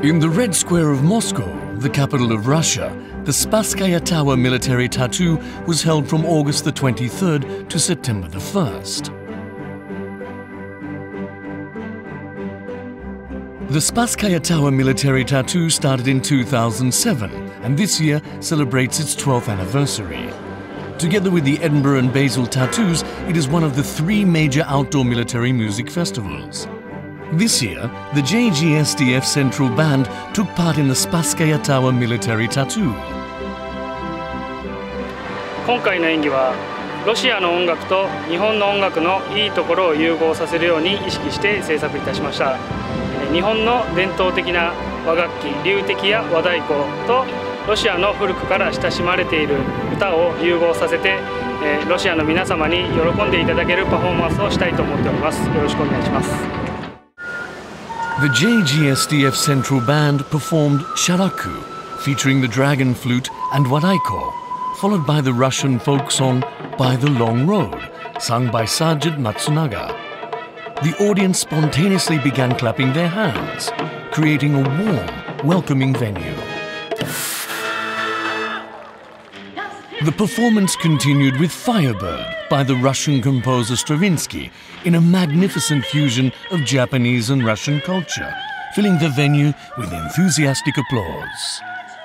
In the Red Square of Moscow, the capital of Russia, the Spasskaya Tower military tattoo was held from August the 23rd to September the 1st. The Spasskaya Tower military tattoo started in 2007 and this year celebrates its 12th anniversary. Together with the Edinburgh and Basel tattoos, it is one of the 3 major outdoor military music festivals. This year, the JGSDF Central Band took part in the Spasskaya Tower military tattoo. 今回の演技はロシアの音楽と日本の音楽のいいところを融合させるように意識して制作いたしました。日本の伝統的な和楽器、龍笛や和太鼓とロシアの古くから親しまれている歌を融合させて、ロシアの皆様に喜んでいただけるパフォーマンスをしたいと思っております。よろしくお願いします。 The JGSDF Central Band performed Sharaku, featuring the dragon flute and Wadaiko, followed by the Russian folk song By the Long Road, sung by Sajid Matsunaga. The audience spontaneously began clapping their hands, creating a warm, welcoming venue. The performance continued with Firebird by the Russian composer Stravinsky in a magnificent fusion of Japanese and Russian culture, filling the venue with enthusiastic applause.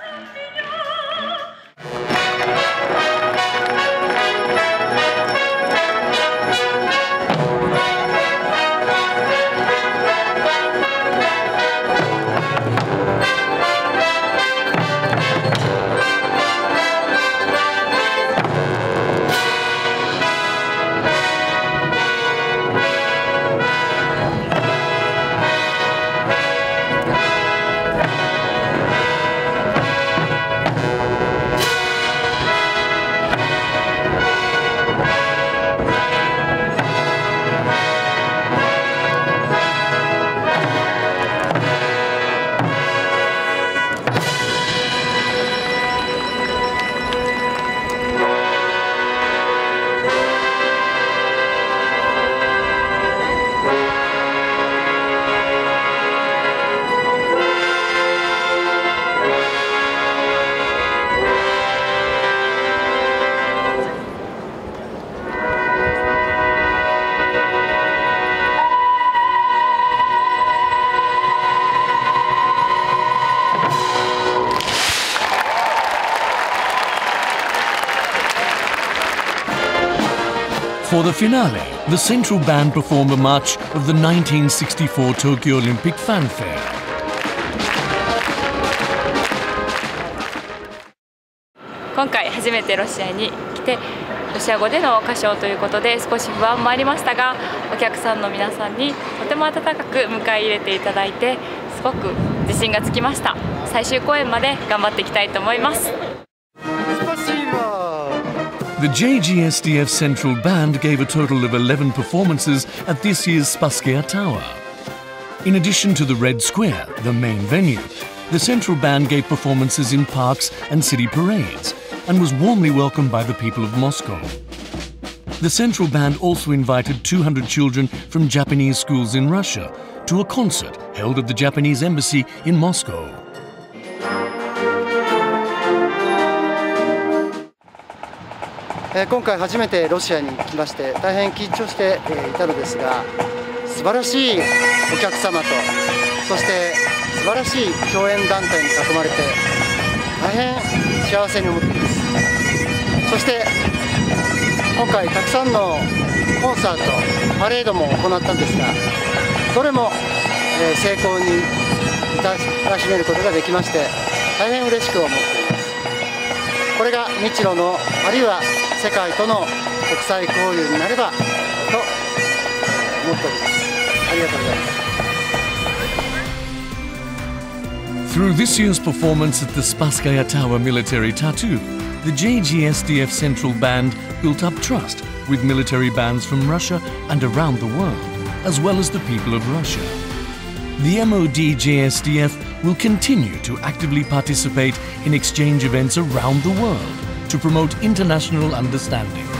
For the finale, the Central Band performed a march of the 1964 Tokyo Olympic fanfare. Today, 初めてロシアに来て、ロシア語での歌唱ということで少し不安もありましたが、お客さんの皆さんにとても温かく迎え入れていただいて、すごく自信がつきました。最終公演まで頑張っていきたいと思います。 The JGSDF Central Band gave a total of 11 performances at this year's Spasskaya Tower. In addition to the Red Square, the main venue, the Central Band gave performances in parks and city parades and was warmly welcomed by the people of Moscow. The Central Band also invited 200 children from Japanese schools in Russia to a concert held at the Japanese Embassy in Moscow. 今回初めてロシアに来まして大変緊張していたのですが、素晴らしいお客様とそして素晴らしい共演団体に囲まれて大変幸せに思っています。そして今回たくさんのコンサート、パレードも行ったんですが、どれも成功に至らしめることができまして大変嬉しく思っています。これが日露のあるいは世界との国際交流になればと思っております。ありがとうございます。 Through this year's performance at the Spasskaya Tower military tattoo, the JGSDF Central Band built up trust with military bands from Russia and around the world, as well as the people of Russia. The MOD JSDF will continue to actively participate in exchange events around the world to promote international understanding.